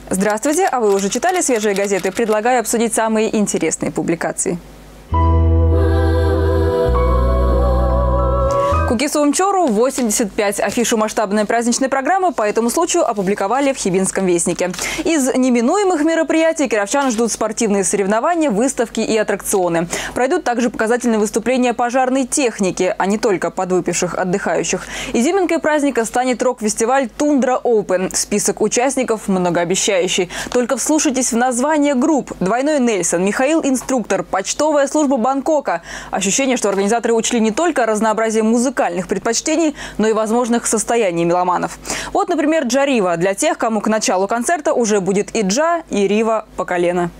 Здравствуйте, а вы уже читали свежие газеты? Предлагаю обсудить самые интересные публикации. Кукисовым Чору 85. Афишу масштабной праздничной программы по этому случаю опубликовали в Хибинском вестнике. Из неминуемых мероприятий кировчан ждут спортивные соревнования, выставки и аттракционы. Пройдут также показательные выступления пожарной техники, а не только подвыпивших отдыхающих. Изюминкой праздника станет рок-фестиваль «Тундра Оупен». Список участников многообещающий. Только вслушайтесь в название групп: «Двойной Нельсон», «Михаил Инструктор», «Почтовая служба Бангкока». Ощущение, что организаторы учли не только разнообразие музыкальных предпочтений, но и возможных состояний меломанов. Вот, например, «Джа-Рива» для тех, кому к началу концерта уже будет и джа, и рива по колено.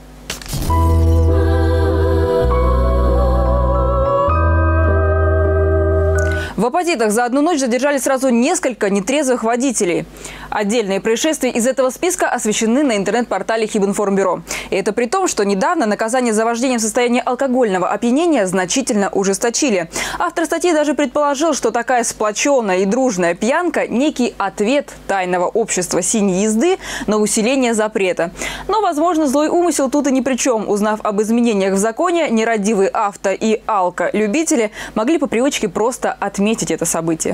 В Апатитах за одну ночь задержали сразу несколько нетрезвых водителей. Отдельные происшествия из этого списка освещены на интернет-портале Хибинформбюро. И это при том, что недавно наказание за вождение в состоянии алкогольного опьянения значительно ужесточили. Автор статьи даже предположил, что такая сплоченная и дружная пьянка – некий ответ тайного общества синей езды на усиление запрета. Но, возможно, злой умысел тут и ни при чем. Узнав об изменениях в законе, нерадивые авто- и алко-любители могли по привычке просто отметить это событие.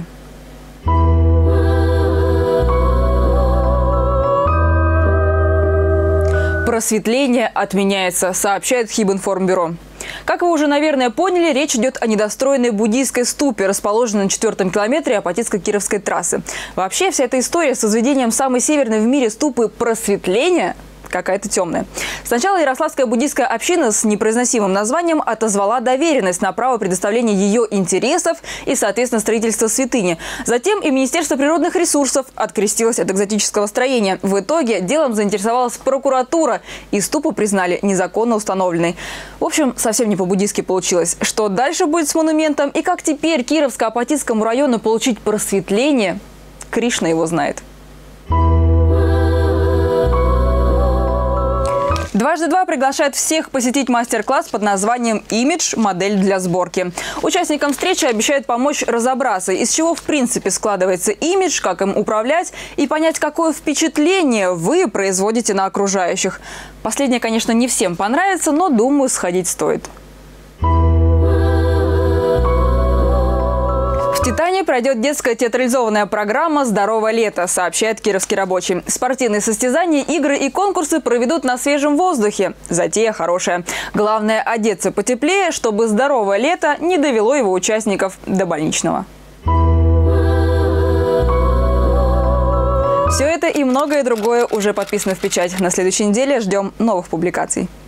Просветление отменяется, сообщает Хибинформбюро. Как вы уже, наверное, поняли, речь идет о недостроенной буддийской ступе, расположенной на 4-м километре Апатитско-Кировской трассы. Вообще, вся эта история с возведением самой северной в мире ступы просветления какая-то темная. Сначала Ярославская буддийская община с непроизносимым названием отозвала доверенность на право предоставления ее интересов и, соответственно, строительства святыни. Затем и Министерство природных ресурсов открестилось от экзотического строения. В итоге делом заинтересовалась прокуратура, и ступу признали незаконно установленной. В общем, совсем не по-буддийски получилось. Что дальше будет с монументом и как теперь Кировско-Апатитскому району получить просветление, Кришна его знает. «Дважды два» приглашает всех посетить мастер-класс под названием «Имидж. Модель для сборки». Участникам встречи обещают помочь разобраться, из чего в принципе складывается имидж, как им управлять и понять, какое впечатление вы производите на окружающих. Последнее, конечно, не всем понравится, но, думаю, сходить стоит. В Титане пройдет детская театрализованная программа «Здоровое лето», сообщает Кировский рабочий. Спортивные состязания, игры и конкурсы проведут на свежем воздухе. Затея хорошая. Главное – одеться потеплее, чтобы здоровое лето не довело его участников до больничного. Все это и многое другое уже подписано в печать. На следующей неделе ждем новых публикаций.